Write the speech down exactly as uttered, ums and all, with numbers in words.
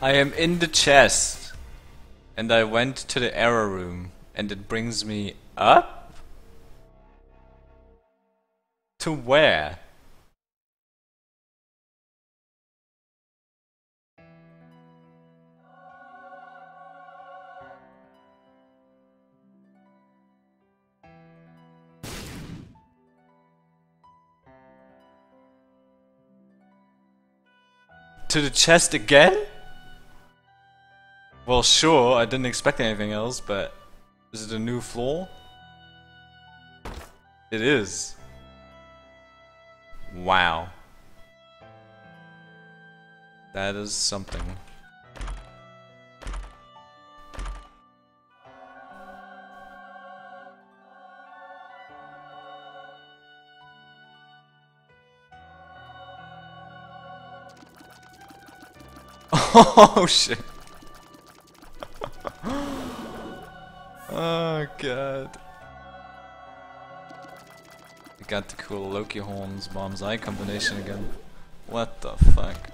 I am in the chest, and I went to the error room, and it brings me up? To where? To the chest again? Well, sure, I didn't expect anything else, but is it a new floor? It is. Wow. That is something. Oh shit. Oh god. I got the cool Loki horns bombs eye combination again. What the fuck?